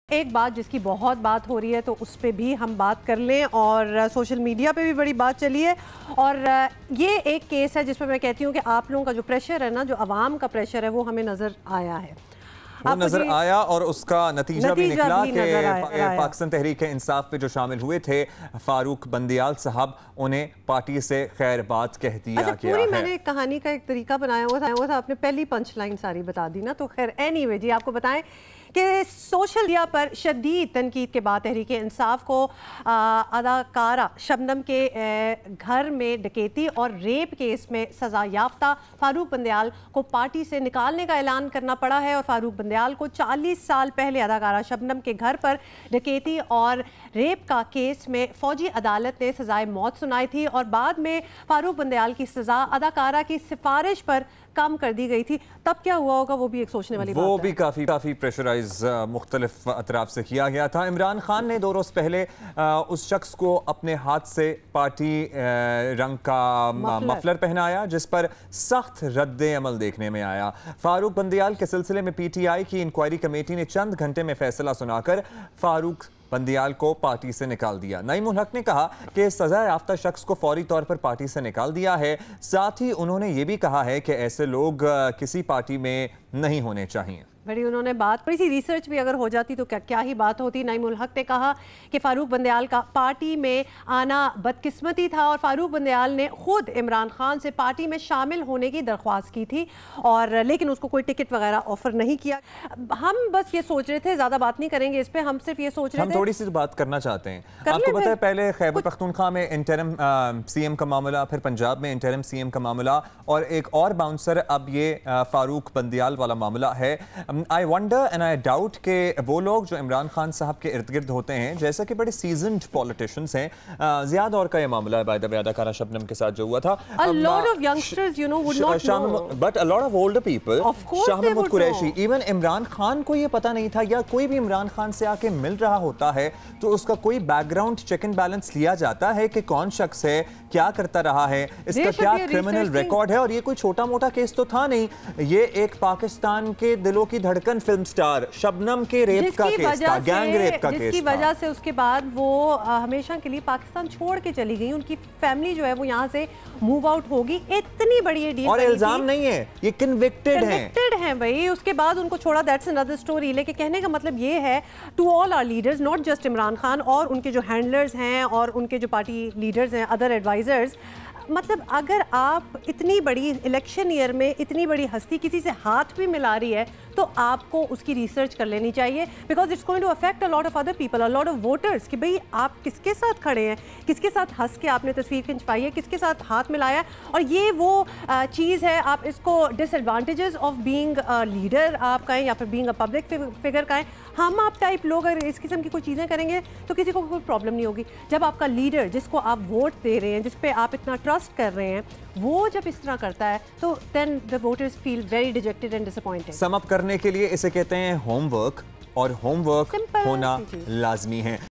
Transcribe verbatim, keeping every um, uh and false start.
एक बात जिसकी बहुत बात हो रही है तो उस पर भी हम बात कर लें, और सोशल मीडिया पे भी बड़ी बात चली है। और ये एक केस है जिसमें मैं कहती हूँ कि आप लोगों का जो प्रेशर है ना, जो अवाम का प्रेशर है, वो हमें नज़र आया है, वो नजर आया और उसका नतीजा, नतीजा भी निकला कि पाकिस्तान तहरीक इंसाफ पे जो शामिल हुए थे फारूक बंदियाल साहब, उन्हें पार्टी से खैर बात कह दिया अच्छा, गया पूरी है। मैंने एक कहानी का एक तरीका बनाया हुआ था, वो था आपने पहली पंच लाइन सारी बता दी ना, तो खैर एनीवे जी आपको बताएं कि सोशल मीडिया पर शदीद तनकीद के बाद तहरीक इंसाफ को अदाकारा शबनम के ए, घर में डकैती और रेप केस में सज़ा याफ्ता फारूक बंदियाल को पार्टी से निकालने का ऐलान करना पड़ा है। और फारूक बंदियाल को चालीस साल पहले अदाकारा शबनम के घर पर डकैती और रेप का केस में फौजी अदालत ने सज़ाए मौत सुनाई थी, और बाद में फारूक बंदियाल की सज़ा अदाकारा की सिफारिश पर कम कर दी गई थी। तब क्या हुआ होगा वो भी एक सोचने वाली बात है। वो भी काफ़ी काफ़ी प्रेशराइज मुख्तलिफ अतराफ से किया गया था। इमरान खान ने दो रोज़ पहले आ, उस शख्स को अपने हाथ से पार्टी रंग का मफलर, मफलर पहनाया, जिस पर सख्त रद्द अमल देखने में आया। फारूक बंदियाल के सिलसिले में पी टी आई की इंक्वायरी कमेटी ने चंद घंटे में फैसला सुनाकर फारूक बंदियाल को पार्टी से निकाल दिया। नईम उल हक ने कहा कि सजा याफ्ता शख्स को फौरी तौर पर पार्टी से निकाल दिया है। साथ ही उन्होंने ये भी कहा है कि ऐसे लोग किसी पार्टी में नहीं होने चाहिए। बड़ी उन्होंने बात, थोड़ी सी रिसर्च भी अगर हो जाती तो क्या क्या ही बात होती। नईम उल हक ने कहा कि फारूक बंदियाल का पार्टी में आना बदकिस्मती था, और फारूक बंदियाल ने खुद इमरान खान से पार्टी में शामिल होने की दरख्वास्त की थी, और लेकिन उसको कोई टिकट वगैरह ऑफर नहीं किया। हम बस ये सोच रहे थे, ज़्यादा बात नहीं करेंगे इस पर, हम सिर्फ ये सोच रहे हम थे, थोड़ी सी बात करना चाहते हैं। आपको पता है पहले खैबर पख्तूनख्वा में इंटरिम सीएम का मामला, फिर पंजाब में इंटरिम सीएम का मामला, और एक और बाउंसर अब ये फारूक बंदियाल वाला मामला है। I wonder and I doubt कि वो लोग जो इमरान खान साहब के इर्द गिर्द होते हैं, जैसे कि बड़े सीजन्ड पॉलिटिशियंस हैं, ज़ियाद और का ये मामला है बाय द वे अदाकारा शबनम के साथ जो हुआ था, a lot of youngsters you know would not know, but a lot of older people, of course Shah they Mahmood would Qureshi, know. Even Imran Khan को ये पता नहीं था, या कोई भी इमरान खान से आके मिल रहा होता है तो उसका कोई बैकग्राउंड चेक एंड बैलेंस लिया जाता है कि कौन शख्स है, क्या करता रहा है, इसका क्या क्रिमिनल रिकॉर्ड है। और ये कोई छोटा मोटा केस तो था नहीं, ये एक पाकिस्तान के दिलों की धड़कन फिल्म स्टार शबनम के रेप का केस था, गैंग रेप का केस था, जिसकी वजह से उसके बाद वो हमेशा के लिए पाकिस्तान छोड़ के चली गई। उनकी फैमिली जो है वो यहाँ से मूव आउट होगी। इतनी बड़ी ये डील, और इल्जाम नहीं है, ये कन्विक्टेड हैं कन्विक्टेड हैं भाई। उसके बाद उनको छोड़ा, दैट्स अनदर स्टोरी। लेकिन कहने का मतलब ये है to all our leaders, not just Imran Khan, और उनके जो हैंडलर्स हैं और उनके जो पार्टी लीडर्स हैं, अदर एडवाइजर्स, मतलब अगर आप इतनी बड़ी इलेक्शन ईयर में इतनी बड़ी हस्ती किसी से हाथ भी मिला रही है तो आपको उसकी रिसर्च कर लेनी चाहिए, because it's going to affect a lot of other people, a lot of voters, कि भाई आप किसके साथ खड़े हैं, किसके साथ हंस के आपने तस्वीर खिंचवाई है, किसके साथ हाथ मिलाया। और ये वो चीज़ है, आप इसको डिसएडवांटेजेस ऑफ बीइंग लीडर आप कहें या फिर बीइंग अ पब्लिक फिगर कहें, हम आप टाइप लोग अगर इस किस्म की कोई चीज़ें करेंगे तो किसी को कोई प्रॉब्लम नहीं होगी। जब आपका लीडर, जिसको आप वोट दे रहे हैं, जिस पे आप इतना ट्रस्ट कर रहे हैं, वो जब इस तरह करता है तो then the voters feel very dejected and disappointed. Sum up करने के लिए इसे कहते हैं होमवर्क, और होमवर्क होना लाजमी है।